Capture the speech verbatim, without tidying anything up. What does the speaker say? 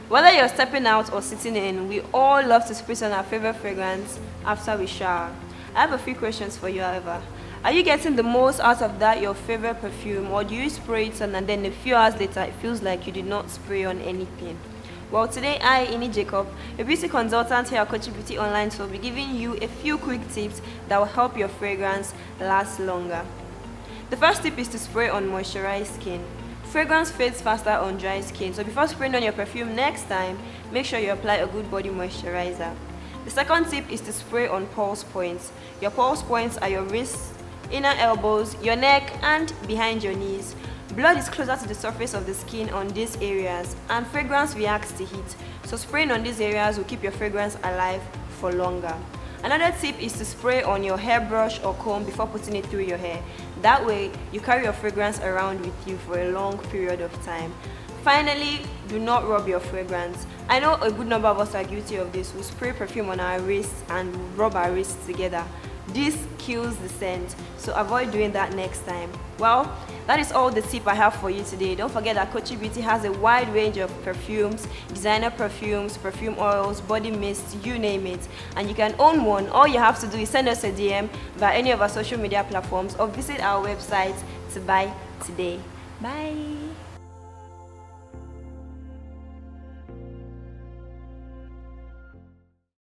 Whether you're stepping out or sitting in, we all love to spray on our favorite fragrance after we shower. I have a few questions for you, however. Are you getting the most out of that your favorite perfume, or do you spray it on and then a few hours later it feels like you did not spray on anything? Well, today I, Ini Jacob, a beauty consultant here at Kochi Beauty Online, will be giving you a few quick tips that will help your fragrance last longer. The first tip is to spray on moisturized skin. Fragrance fades faster on dry skin, so before spraying on your perfume next time, make sure you apply a good body moisturizer. The second tip is to spray on pulse points. Your pulse points are your wrists, inner elbows, your neck, and behind your knees. Blood is closer to the surface of the skin on these areas, and fragrance reacts to heat, so spraying on these areas will keep your fragrance alive for longer. Another tip is to spray on your hairbrush or comb before putting it through your hair. That way, you carry your fragrance around with you for a long period of time. Finally, do not rub your fragrance. I know a good number of us are guilty of this. We spray perfume on our wrists and rub our wrists together. This kills the scent, so avoid doing that next time. Well, that is all the tip I have for you today. Don't forget that Kochi Beauty has a wide range of perfumes, designer perfumes, perfume oils, body mists, you name it. And you can own one. All you have to do is send us a D M via any of our social media platforms or visit our website to buy today. Bye!